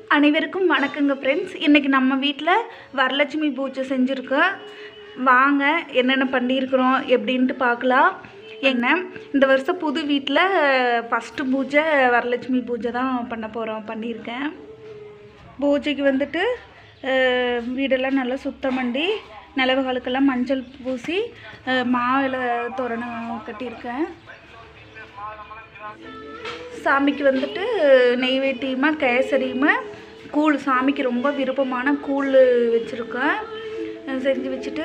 அனைவருக்கும் வணக்கங்க ஃப்ரெண்ட்ஸ். இன்றைக்கி நம்ம வீட்டில் வரலட்சுமி பூஜை செஞ்சுருக்கோம். வாங்க என்னென்ன பண்ணியிருக்கிறோம் எப்படின்ட்டு பார்க்கலாம். என்ன இந்த வருஷம் புது வீட்டில் ஃபஸ்ட்டு பூஜை வரலட்சுமி பூஜை தான் பண்ணியிருக்கேன். பூஜைக்கு வந்துட்டு வீடெல்லாம் நல்லா சுத்தம் பண்ணி நிலவுகளுக்கெல்லாம் மஞ்சள் பூசி மாவில தோரணம் கட்டியிருக்கேன். சாமிக்கு வந்துட்டு நெய்வேத்தியமாக கேசரியுமா கூழ், சாமிக்கு ரொம்ப விருப்பமான கூழ் வச்சுருக்கேன். செஞ்சு வச்சுட்டு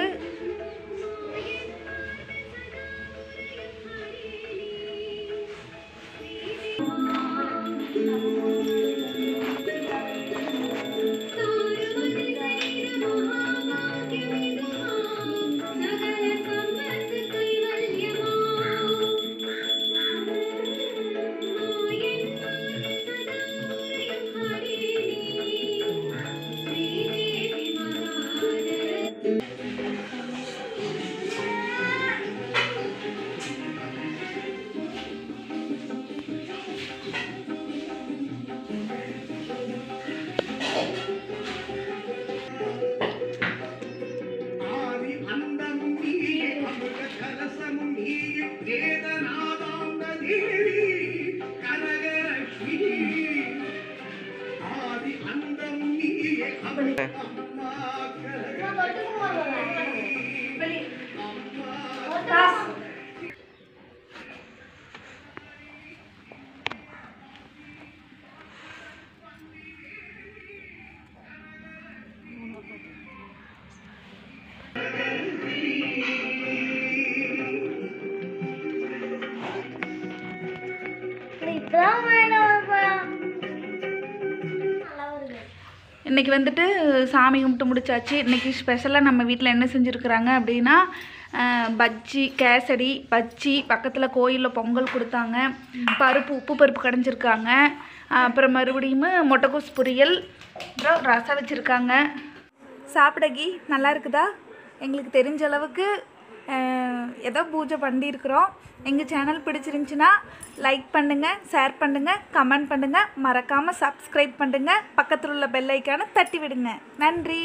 இன்றைக்கி வந்துட்டு சாமி கும்பிட்டு முடிச்சாச்சு. இன்றைக்கி ஸ்பெஷலாக நம்ம வீட்டில் என்ன செஞ்சுருக்குறாங்க அப்படின்னா பஜ்ஜி, கேசரி, பஜ்ஜி, பக்கத்தில் கோயிலில் பொங்கல் கொடுத்தாங்க, உப்பு பருப்பு கடைஞ்சிருக்காங்க, அப்புறம் மறுபடியும் முட்டைக்கோஸ் பொரியல், அப்புறம் ரசம் வச்சுருக்காங்க. சாப்பிடகி நல்லா இருக்குதா? எங்களுக்கு தெரிஞ்ச அளவுக்கு ஏதோ பூஜை பண்ணியிருக்கிறோம். எங்கள் சேனல் பிடிச்சிருந்துச்சின்னா லைக் பண்ணுங்கள், ஷேர் பண்ணுங்கள், கமெண்ட் பண்ணுங்கள், மறக்காமல் சப்ஸ்கிரைப் பண்ணுங்கள், பக்கத்தில் உள்ள பெல் ஐக்கானை தட்டி விடுங்க. நன்றி.